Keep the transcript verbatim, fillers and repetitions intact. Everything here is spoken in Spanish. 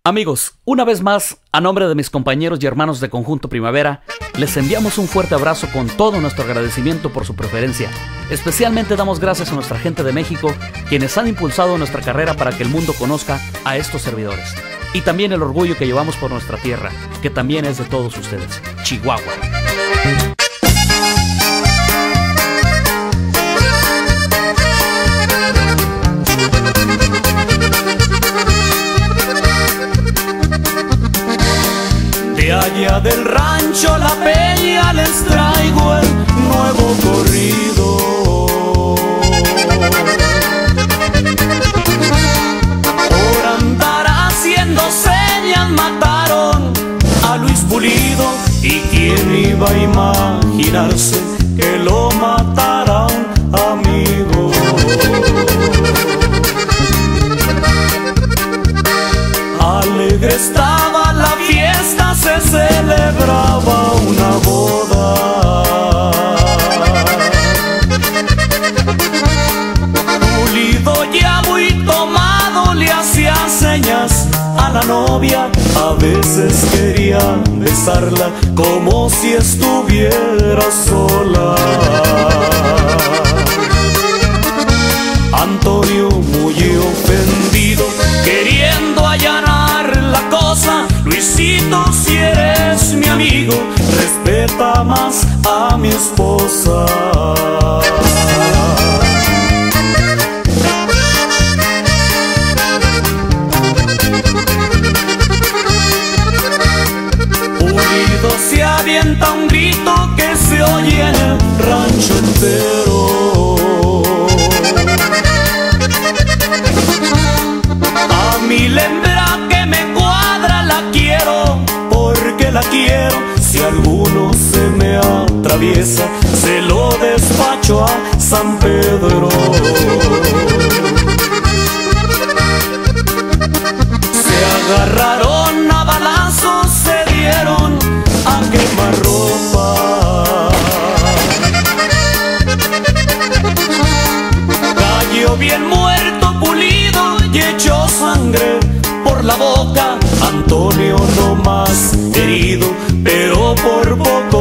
Amigos, una vez más, a nombre de mis compañeros y hermanos de Conjunto Primavera, les enviamos un fuerte abrazo con todo nuestro agradecimiento por su preferencia. Especialmente damos gracias a nuestra gente de México, quienes han impulsado nuestra carrera para que el mundo conozca a estos servidores. Y también el orgullo que llevamos por nuestra tierra, que también es de todos ustedes, Chihuahua. De allá del rancho La Peña les traigo el nuevo corrido. Por andar haciendo señas mataron a Luis Pulido, y quién iba a imaginarse que lo matara un amigo. Alegre estaba la fiesta, se celebraba una boda. Pulido ya muy tomado le hacía señas a la novia, a veces quería besarla como si estuviera sola. Antonio muy ofendido, queriendo allanar la cosa: Luisito, si eres mi amigo, respeta más a mi esposa. Pulido se avienta un grito que se oye en el rancho entero. A mi hembra que me cuadra la quiero, porque la quiero. Si alguno se me atraviesa, se lo despacho a San Pedro. Se agarraron a balazos, se dieron a quemarropa. Cayó bien muerto Pulido y echó sangre por la boca. Antonio no más herido, pero por poco